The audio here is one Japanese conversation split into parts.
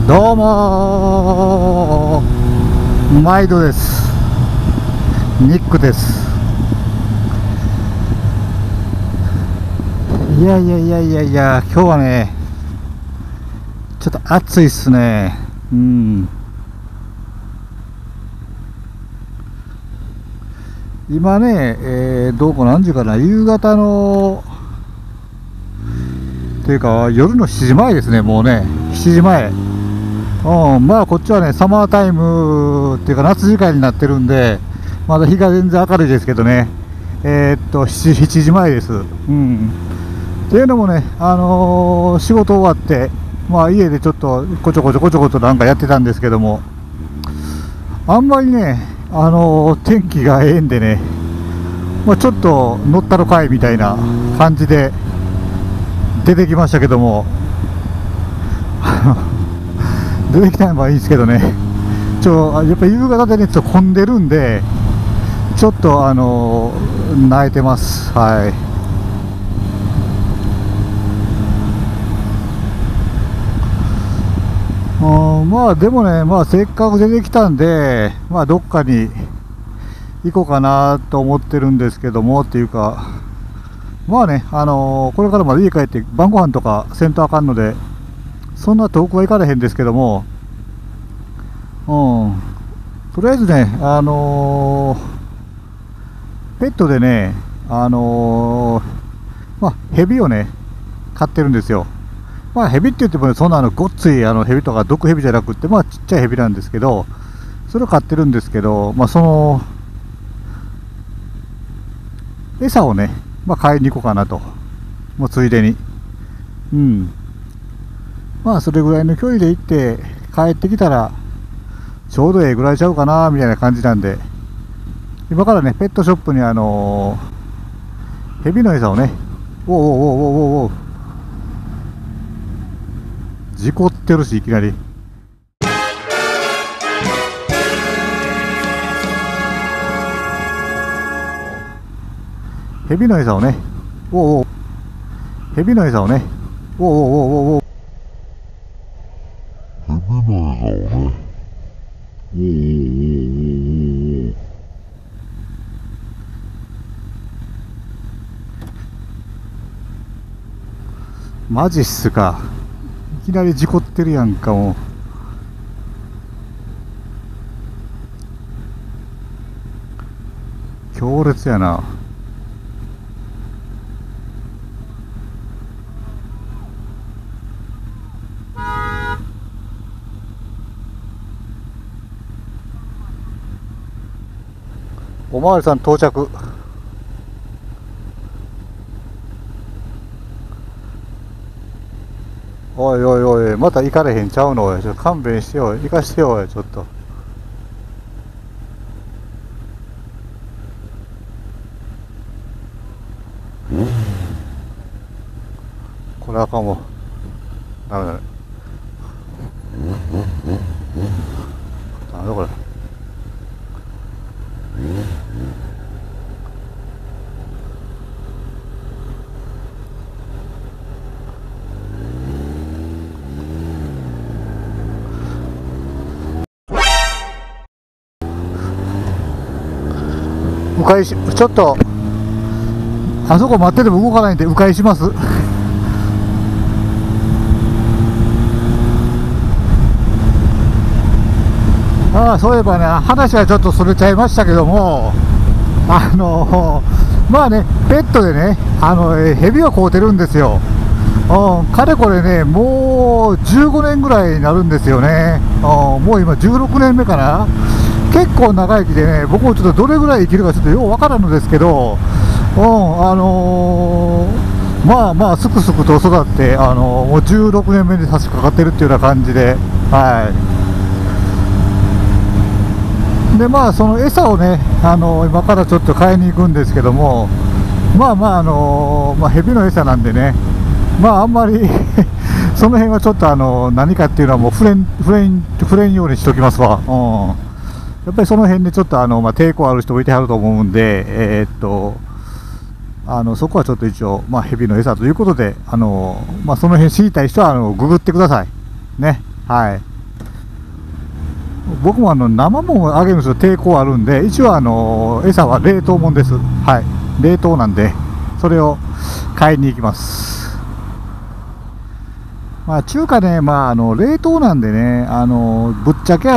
どうも毎度です。ニックです。いや、今日はね、ちょっと暑いっすね。今ね、どうか何時かな、夕方のっていうか夜の7時前ですね。もうね、7時前。まあこっちはね、サマータイムっていうか夏時間になってるんで、まだ日が全然明るいですけどね。7時前です。っていうのもね、仕事終わって、まあ家でちょっとこちょこちょなんかやってたんですけども、あんまりね、天気がええんでね、まあ、ちょっと乗ったろかいみたいな感じで出てきましたけども出てきたのはいいですけどね、やっぱ夕方でね、ちょっと混んでるんで、ちょっと泣いてます。はい。まあでもね、まあせっかく出てきたんで、まあどっかに行こうかなと思ってるんですけども、っていうか、まあね、これからまで家帰って晩ご飯とかせんとあかんので、そんな遠くは行かれへんですけども、とりあえずね、ペットでね、まあヘビをね、飼ってるんですよ。まあヘビって言ってもね、そんなごっついヘビとか毒ヘビじゃなくって、まあちっちゃいヘビなんですけど、それを飼ってるんですけど、まあその餌をね、まあ買いに行こうかなと、もうついでに、まあそれぐらいの距離で行って帰ってきたらちょうどええぐらいちゃうかなみたいな感じなんで、今からねペットショップにヘビの餌をね、お事故ってるし、いきなり。ヘビの餌をね、ヘビの餌をね、ヘビの餌をね、マジっすか。いきなり事故ってるやんか。もう強烈やな。おまわりさん到着。おい、また行かれへんちゃうの。おい、ちょっと勘弁してよ。行かしてよ。おい、ちょっと。これあかんわ。ダメ。なんだこれ。迂回し、ちょっとあそこ待ってても動かないんで迂回します。そういえばね、話はちょっとそれちゃいましたけども、まあね、ペットでね、ヘビを飼うてるんですよ。かれこれね、もう15年ぐらいになるんですよね。もう今16年目かな。結構長生きでね、僕もちょっとどれぐらい生きるかちょっとようわからんのですけど、まあすくすくと育って、もう16年目に差し掛かってるっていうような感じで、はい。でまあその餌をね、今からちょっと買いに行くんですけども、まあヘビの餌なんでね、まああんまりその辺はちょっと何かっていうのはもう触れんようにしときますわ。やっぱりその辺でちょっと抵抗ある人もいてはると思うんで、そこはちょっと一応、ヘビの餌ということで、その辺知りたい人はググってくださいね。はい。 僕も生もんあげるんですよ、抵抗あるんで、一応餌は冷凍もんです。はい、冷凍なんで、それを買いに行きます。まあ、中華ね、まあ、冷凍なんでね、ぶっちゃけ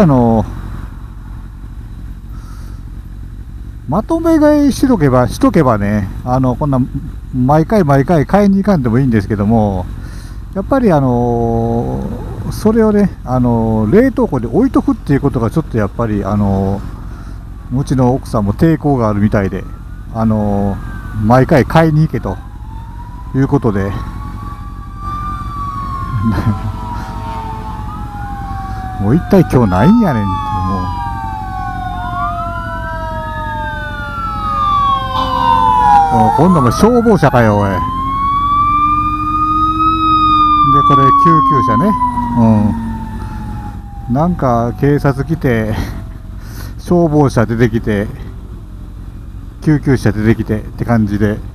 まとめ買いしとけばね、こんな、毎回買いに行かんでもいいんですけども、やっぱりそれをね、冷凍庫で置いとくっていうことがちょっとやっぱりうちの奥さんも抵抗があるみたいで、毎回買いに行けということでもう一体今日ないんやねんって、もう今度も消防車かよおい。でこれ救急車ね、なんか警察来て消防車出てきて救急車出てきてって感じで、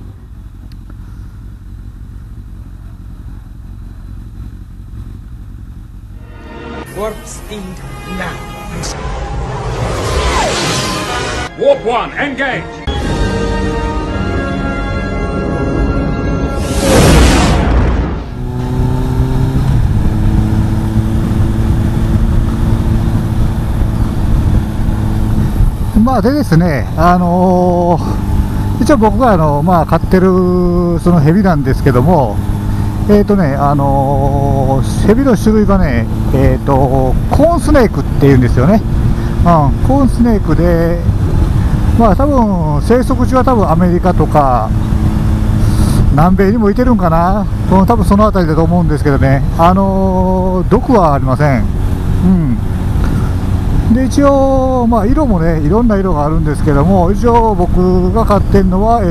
Warp speed now. Warp 1, engage! まあでですね、一応僕がまあ、飼ってるそのヘビなんですけども、ヘビの種類がね、コーンスネークっていうんですよね。コーンスネークで、まあ多分生息地は多分アメリカとか南米にもいてるんかな、多分その辺りだと思うんですけどね、毒はありません。で一応、まあ、色もね、いろんな色があるんですけども、一応僕が飼ってるのは、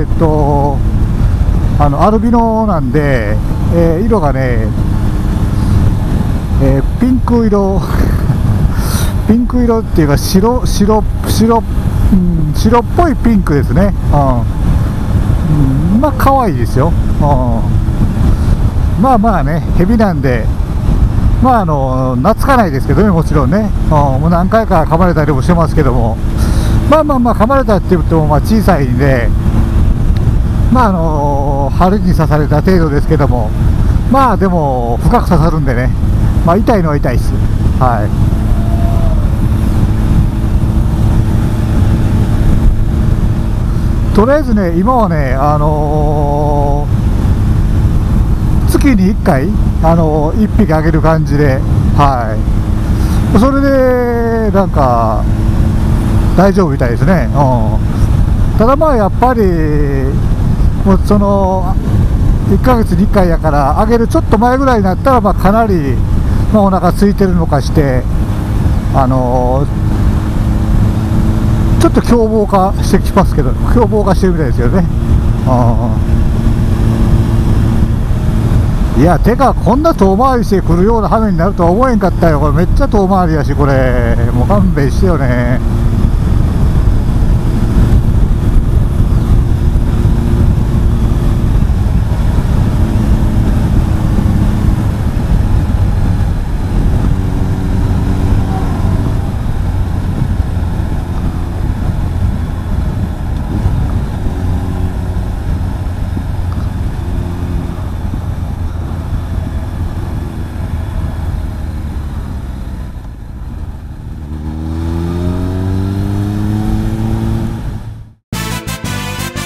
アルビノなんで、色がね、ピンク色ピンク色っていうか白っぽいピンクですね。まあ可愛いですよ。まあまあね、ヘビなんで、まあ懐かないですけどね、もちろんね、もう何回か噛まれたりもしてますけども、まあ噛まれたって言ってもまあ小さいんで、まあ針に刺された程度ですけども、まあでも深く刺さるんでね、まあ痛いのは痛いです。はい。とりあえずね、今はね、月に1回1匹あげる感じで、それでなんか大丈夫みたいですね。ただまあやっぱりもうその1ヶ月に1回やから、あげるちょっと前ぐらいになったら、まあかなり、まあ、お腹空いてるのかして、ちょっと凶暴化してきますけど、凶暴化してるみたいですよね。いや、てかこんな遠回りしてくるような羽目になるとは思えんかったよ。これめっちゃ遠回りやし、これもう勘弁してよね。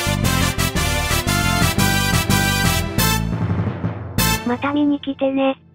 また見に来てね。